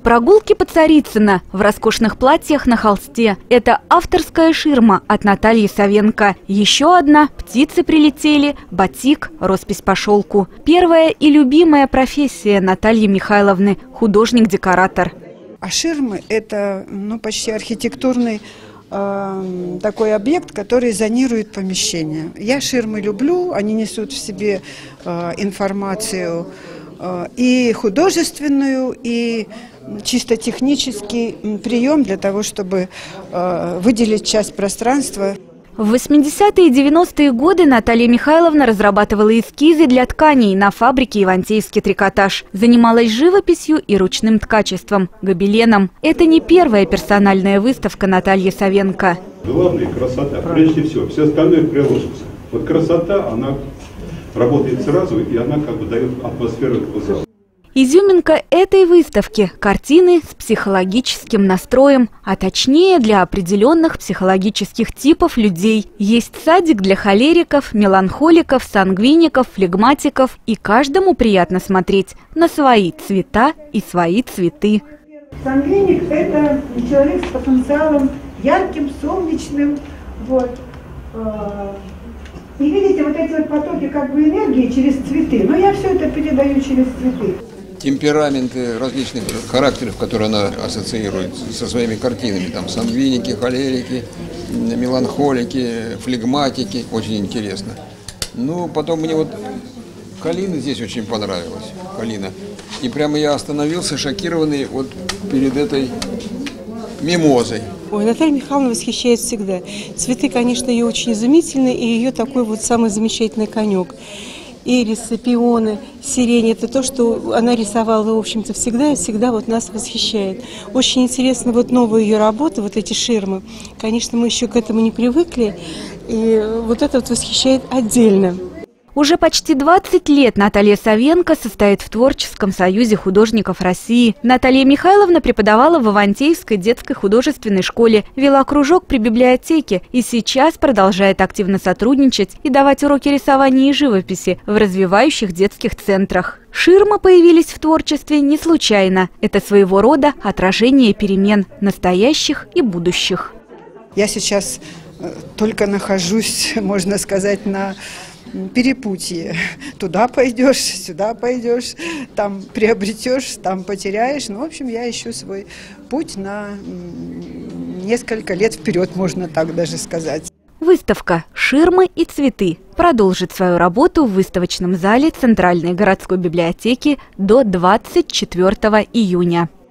Прогулки по Царицыно в роскошных платьях на холсте. Это авторская ширма от Натальи Савенко. Еще одна – птицы прилетели, батик, роспись по шелку. Первая и любимая профессия Натальи Михайловны – художник-декоратор. А ширмы – это почти архитектурный такой объект, который зонирует помещение. Я ширмы люблю, они несут в себе информацию и художественную, и чисто технический прием для того, чтобы выделить часть пространства. В 80-е и 90-е годы Наталья Михайловна разрабатывала эскизы для тканей на фабрике «Ивантеевский трикотаж». Занималась живописью и ручным ткачеством, гобеленом. Это не первая персональная выставка Натальи Савенко. Главное – красота. Прежде всего, все остальное приложится. Вот красота, она работает сразу, и она как бы дает атмосферу этого зала. Изюминка этой выставки – картины с психологическим настроем, а точнее для определенных психологических типов людей. Есть садик для холериков, меланхоликов, сангвиников, флегматиков, и каждому приятно смотреть на свои цвета и свои цветы. Сангвиник – это человек с потенциалом ярким, солнечным. И видите, вот эти вот потоки энергии через цветы. Но я все это передаю через цветы. Темпераменты различных характеров, которые она ассоциирует со своими картинами. Там сангвиники, холерики, меланхолики, флегматики. Очень интересно. Потом мне калина здесь очень понравилась. Калина. И прямо я остановился шокированный перед этой мимозой. Ой, Наталья Михайловна восхищает всегда. Цветы, конечно, ее очень изумительные, и ее такой самый замечательный конек. Ирисы, пионы, сирень – это то, что она рисовала, в общем-то, всегда и всегда нас восхищает. Очень интересно новые ее работы, эти ширмы. Конечно, мы еще к этому не привыкли, и это восхищает отдельно. Уже почти 20 лет Наталья Савенко состоит в Творческом союзе художников России. Наталья Михайловна преподавала в Ивантеевской детской художественной школе, вела кружок при библиотеке и сейчас продолжает активно сотрудничать и давать уроки рисования и живописи в развивающих детских центрах. Ширмы появились в творчестве не случайно. Это своего рода отражение перемен настоящих и будущих. Я сейчас только нахожусь, можно сказать, на перепутье. Туда пойдешь, сюда пойдешь, там приобретешь, там потеряешь. В общем, я ищу свой путь на несколько лет вперед, можно так даже сказать. Выставка «Ширмы и цветы» продолжит свою работу в выставочном зале Центральной городской библиотеки до 24 июня.